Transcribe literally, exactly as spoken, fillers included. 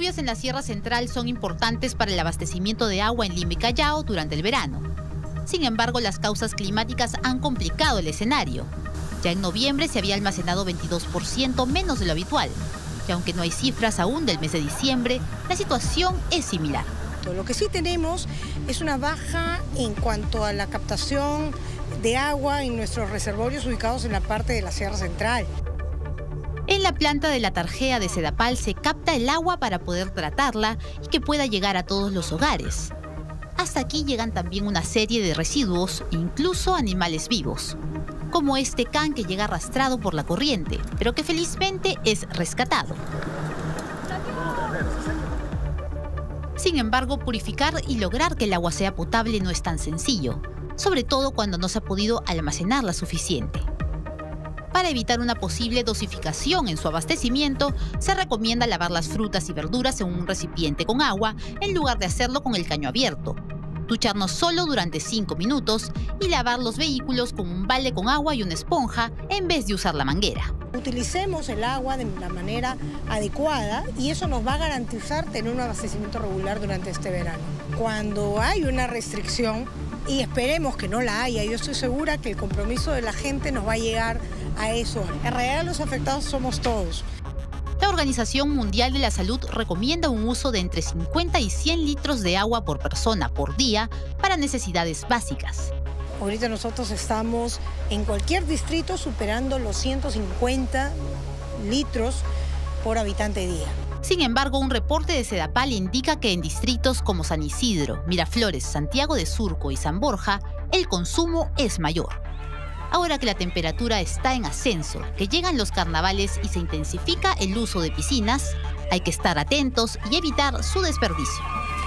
lluvias en la Sierra Central son importantes para el abastecimiento de agua en Lima y Callao durante el verano. Sin embargo, las causas climáticas han complicado el escenario. Ya en noviembre se había almacenado veintidós por ciento menos de lo habitual. Y aunque no hay cifras aún del mes de diciembre, la situación es similar. Lo que sí tenemos es una baja en cuanto a la captación de agua en nuestros reservorios ubicados en la parte de la Sierra Central. En la planta de la Tarjea de Sedapal se capta el agua para poder tratarla y que pueda llegar a todos los hogares. Hasta aquí llegan también una serie de residuos, incluso animales vivos, como este can que llega arrastrado por la corriente, pero que felizmente es rescatado. Sin embargo, purificar y lograr que el agua sea potable no es tan sencillo, sobre todo cuando no se ha podido almacenarla suficiente. Para evitar una posible dosificación en su abastecimiento, se recomienda lavar las frutas y verduras en un recipiente con agua en lugar de hacerlo con el caño abierto, ducharnos solo durante cinco minutos y lavar los vehículos con un balde con agua y una esponja en vez de usar la manguera. Utilicemos el agua de la manera adecuada y eso nos va a garantizar tener un abastecimiento regular durante este verano. Cuando hay una restricción, y esperemos que no la haya, yo estoy segura que el compromiso de la gente nos va a llegar a eso. En realidad los afectados somos todos. La Organización Mundial de la Salud recomienda un uso de entre cincuenta y cien litros de agua por persona por día para necesidades básicas. Ahorita nosotros estamos en cualquier distrito superando los ciento cincuenta litros por habitante día. Sin embargo, un reporte de Sedapal indica que en distritos como San Isidro, Miraflores, Santiago de Surco y San Borja, el consumo es mayor. Ahora que la temperatura está en ascenso, que llegan los carnavales y se intensifica el uso de piscinas, hay que estar atentos y evitar su desperdicio.